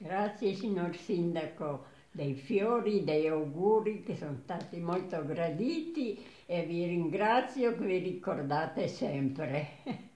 Grazie signor Sindaco dei fiori, dei auguri che sono stati molto graditi e vi ringrazio che vi ricordate sempre.